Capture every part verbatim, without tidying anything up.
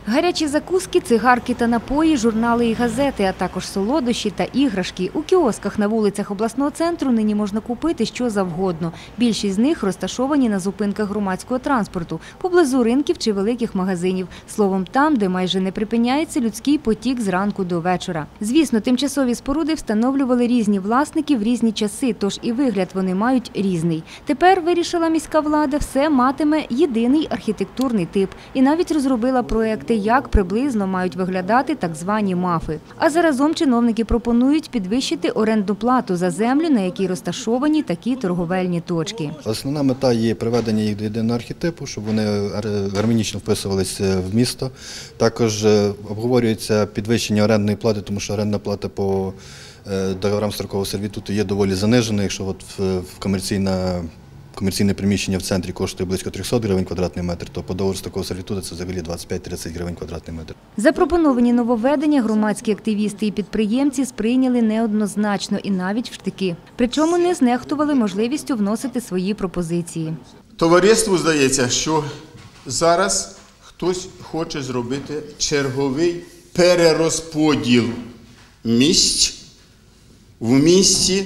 Гарячі закуски, цигарки та напої, журнали і газети, а також солодощі та іграшки. У кіосках на вулицях обласного центру нині можна купити що завгодно. Більшість з них розташовані на зупинках громадського транспорту, поблизу ринків чи великих магазинів. Словом, там, де майже не припиняється людський потік з ранку до вечора. Звісно, тимчасові споруди встановлювали різні власники в різні часи, тож і вигляд вони мають різний. Тепер, вирішила міська влада, все матиме єдиний архітектурний тип і навіть розробила проекти, як приблизно мають виглядати так звані мафи. А заразом чиновники пропонують підвищити орендну плату за землю, на якій розташовані такі торговельні точки. Основна мета є приведення їх до єдиного архетипу, щоб вони гармонічно вписувалися в місто. Також обговорюється підвищення орендної плати, тому що орендна плата по договорам строкового сервітуту є доволі занижена. Якщо от в комерційна Комерційне приміщення в центрі коштує близько трьохсот гривень квадратний метр, то по договору такого сервітуту це взагалі двадцять п'ять - тридцять гривень квадратний метр. Запропоновані нововведення громадські активісти і підприємці сприйняли неоднозначно і навіть в штики. Причому не знехтували можливістю вносити свої пропозиції. Товариству здається, що зараз хтось хоче зробити черговий перерозподіл місць в місті,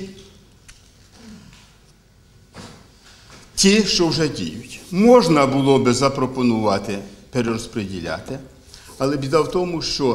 ті, що вже діють. Можна було би запропонувати перерозподіляти, але біда в тому, що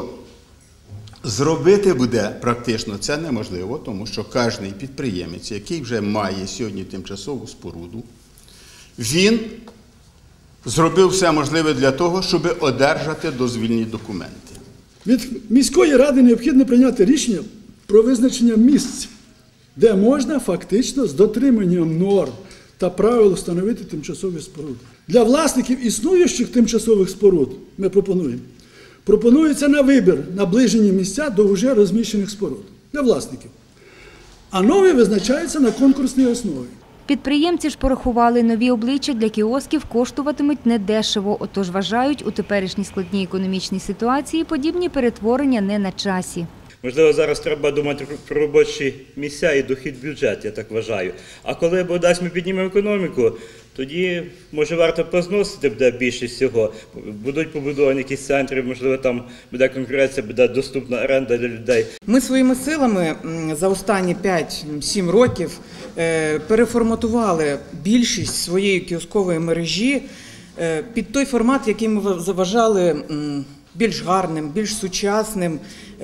зробити буде практично це неможливо, тому що кожен підприємець, який вже має сьогодні тимчасову споруду, він зробив все можливе для того, щоб одержати дозвільні документи. Від міської ради необхідно прийняти рішення про визначення місць, де можна фактично з дотриманням норм та правил встановити тимчасові споруди. Для власників існуючих тимчасових споруд ми пропонуємо. Пропонується на вибір наближені місця до вже розміщених споруд для власників. А нові визначаються на конкурсній основі. Підприємці ж порахували, нові обличчя для кіосків коштуватимуть недешево, отож вважають, у теперішній складній економічній ситуації подібні перетворення не на часі. Можливо, зараз треба думати про робочі місця і дохід в бюджет, я так вважаю. А коли, бодай, ми піднімемо економіку, тоді, може, варто позносити буде більшість всього. Будуть побудовані якісь центри, можливо, там буде конкуренція, буде доступна оренда для людей. Ми своїми силами за останні п'ять-сім років переформатували більшість своєї кіоскової мережі під той формат, який ми заважали більш гарним, більш сучасним.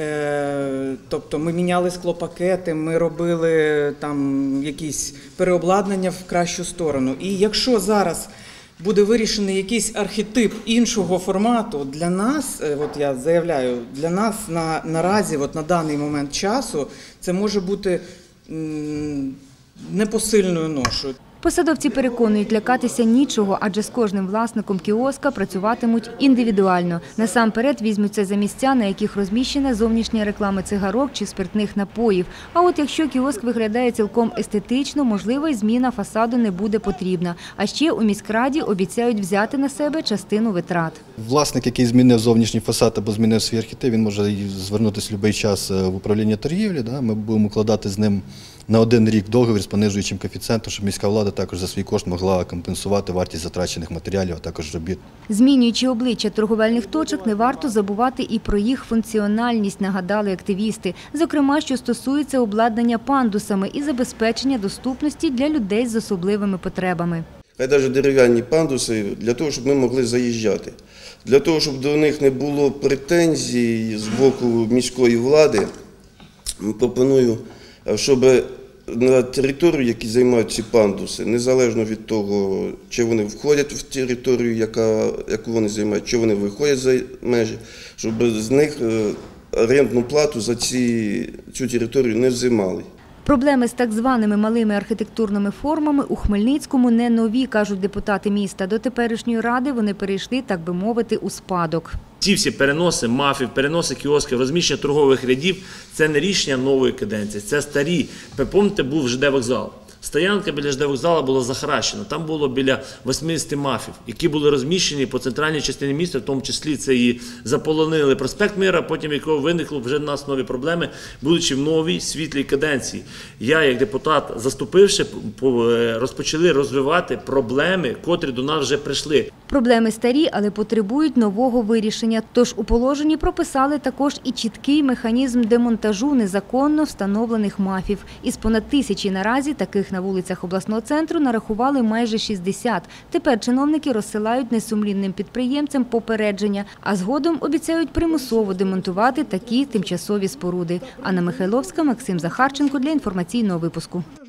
Тобто ми міняли склопакети, ми робили там якісь переобладнання в кращу сторону. І якщо зараз буде вирішений якийсь архетип іншого формату, для нас, от я заявляю, для нас на, наразі, от на даний момент часу, це може бути м, непосильною ношою. Посадовці переконують, лякатися нічого, адже з кожним власником кіоска працюватимуть індивідуально. Насамперед візьмуться за місця, на яких розміщена зовнішня реклама цигарок чи спиртних напоїв. А от якщо кіоск виглядає цілком естетично, можливо, й зміна фасаду не буде потрібна. А ще у міськраді обіцяють взяти на себе частину витрат. Власник, який змінив зовнішній фасад або змінив свій архетип, він може звернутися в будь-який час в управління торгівлі. Ми будемо укладати з ним на один рік договір з понижуючим коефіцієнтом, щоб міська влада також за свій кошт могла компенсувати вартість затрачених матеріалів, а також робіт. Змінюючи обличчя торговельних точок, не варто забувати і про їх функціональність, нагадали активісти. Зокрема, що стосується обладнання пандусами і забезпечення доступності для людей з особливими потребами. Хай навіть дерев'яні пандуси, для того, щоб ми могли заїжджати. Для того, щоб до них не було претензій з боку міської влади, пропоную, щоб на територію, які займають ці пандуси, незалежно від того, чи вони входять в територію, яка, яку вони займають, чи вони виходять за межі, щоб з них орендну плату за ці, цю територію не взимали. Проблеми з так званими малими архітектурними формами у Хмельницькому не нові, кажуть депутати міста. До теперішньої ради вони перейшли, так би мовити, у спадок. Ці всі переноси мафів, переноси кіосків, розміщення торгових рядів – це не рішення нової каденції, це старі. Пам'ятаєте, був ЖД-вокзал. Стоянка біля ЖД вокзалу була захаращена. Там було біля вісімдесят мафів, які були розміщені по центральній частині міста, в тому числі це і заполонили проспект Мира, потім якого виникли вже в нас нові проблеми, будучи в новій світлій каденції. Я, як депутат, заступивши, розпочали розвивати проблеми, котрі до нас вже прийшли. Проблеми старі, але потребують нового вирішення. Тож у положенні прописали також і чіткий механізм демонтажу незаконно встановлених мафів. Із понад тисячі наразі таких на вулицях обласного центру нарахували майже шістдесят. Тепер чиновники розсилають несумлінним підприємцям попередження, а згодом обіцяють примусово демонтувати такі тимчасові споруди. Анна Михайловська, Максим Захарченко для інформаційного випуску.